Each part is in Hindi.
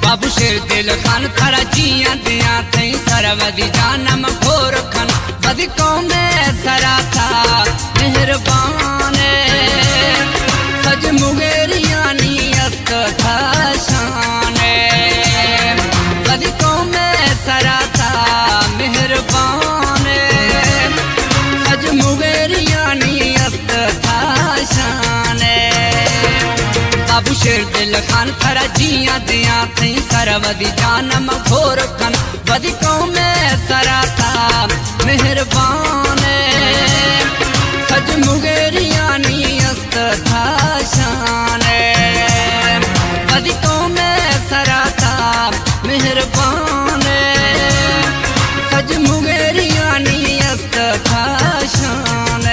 बाबू शेर दिल खान थारा जिया दिया थई सरवदी जानम घोर खन बदी कौमे सरा था मेहरबान सज मुगेरिया नियत था शान बदी कौमे सरा था मेहरबान सज मुगेरिया नियत था शान बाबू शेर दिल खान थारा जिया दिया थी सरवदी जानम घोर खन बदी कौमे सरा था मेहरबान सज मुगेरिया नियत था शान बदी कौमे सरा था मेहरबान सज मुगेरिया नियत था शान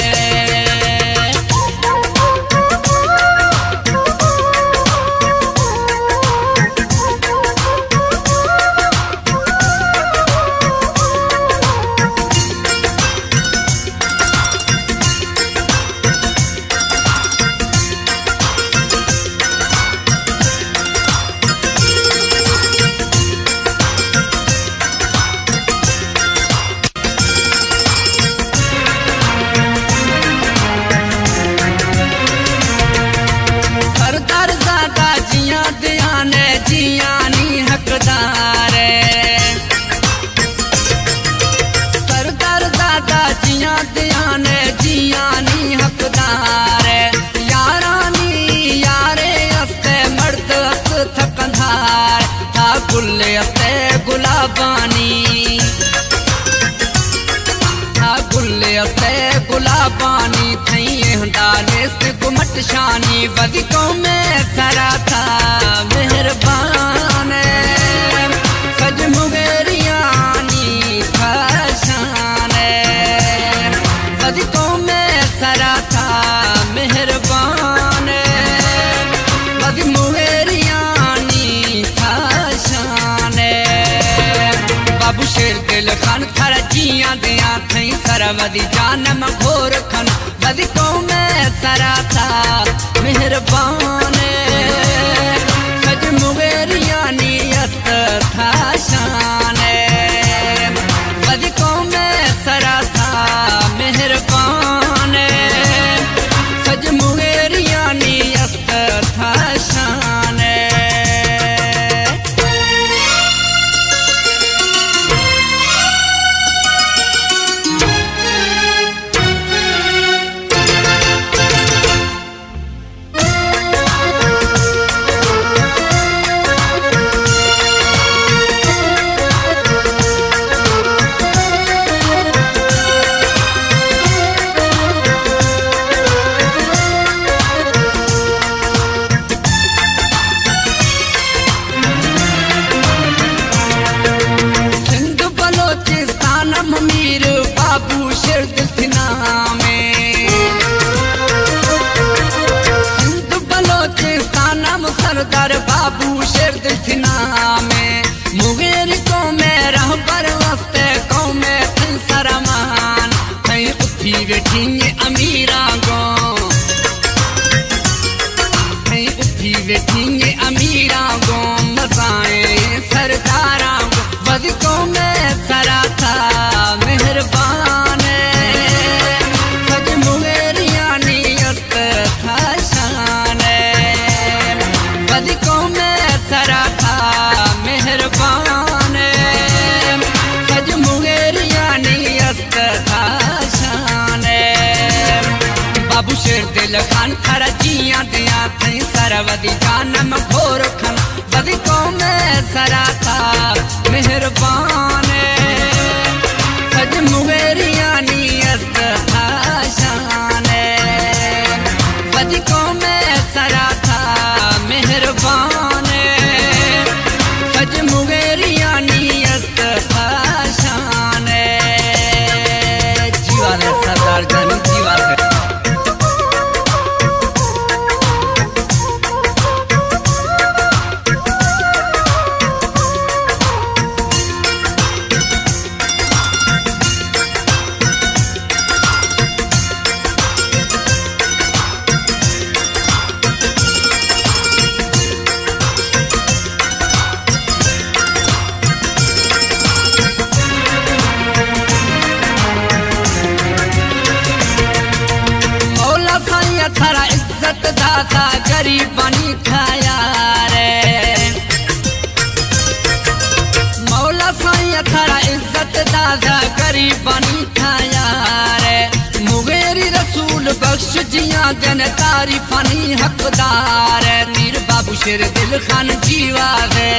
जियानी हकदार सरदार दादा जिया दियाने जियानी हकदार यारानी यारे अस्ते मर्द अस थकंधार था गुल्ले अस्ते गुलाबानी था गुल्ले अस्ते गुलाबानी थई हंदानेस गुमट शानी बदी कौमे सरा था मेहरबान सज मुगेरियानी था शान बदी कौमे सरा था मेहरबान बदी मुगेरियानी था शान बाबू शेर दिल खान थारा जिया दिया थई सरवदी जानम घोर खन बदी कौमे सरा था मेहरबान सज मुगेरिया नियत था शान बदी कौमे सरा था मेहरबान सज मुगेरिया नियत था शान मीर बाबू शेर दिल थी नामे हिंद बलोचिस्तान सरदार बाबू शेर दिल थी नामे मुगेर को में रहबर वस्ते कौमे थी सरमान थई उठी बैठी अमीरा गो थई उठी बैठी अमीरा गो मसाए सरदारा बदी को में सरा था मेहरबान सज मुगेरिया नियत था शान बदी कौमे सरा था मेहरबान सज मुगेरिया नियत था शान बाबू शेर दिल खान थारा जिया दिया थई सरवदी जानम घोर खन बदी कौमे सरा था मेहरबान सज मुगेरिया नियत था शान बदी कौमे सरा था मेहरबान सज मुगेरिया नियत था शान जीवा ने सरदार जानी जीवा जन तारीफानी हकदार है। मीर बाबू शेर दिल खान जीवा है,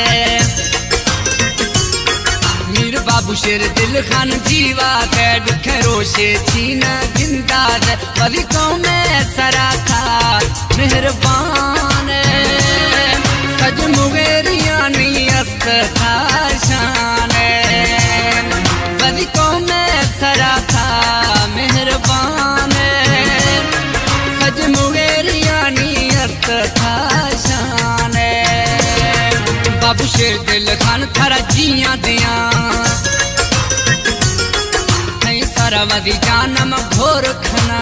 मीर बाबू शेर दिल खान जीवा है। दुख रोशे छीन जिंदा है, वली कौम सरा था मेहरबान सज मुगेरियानी अस्त था शान, वली कौम सरा था मेहरबान सज मुगेरियानी अस्त था शान। बाबू शेर दिल खान थारा जिया दिया सरवदी जानम घोर खना।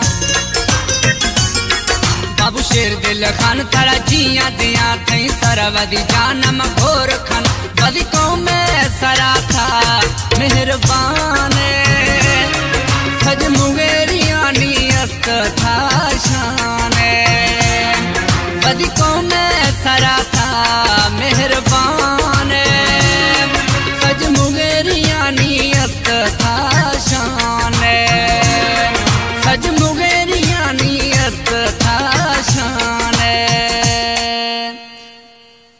बाबू शेर दिल खान थारा जिया दिया थई सरवदी जानम घोर खन, वदी कौम सरा था मेहरबान सज मुगेरियानी अस्त था शान, वदी कौम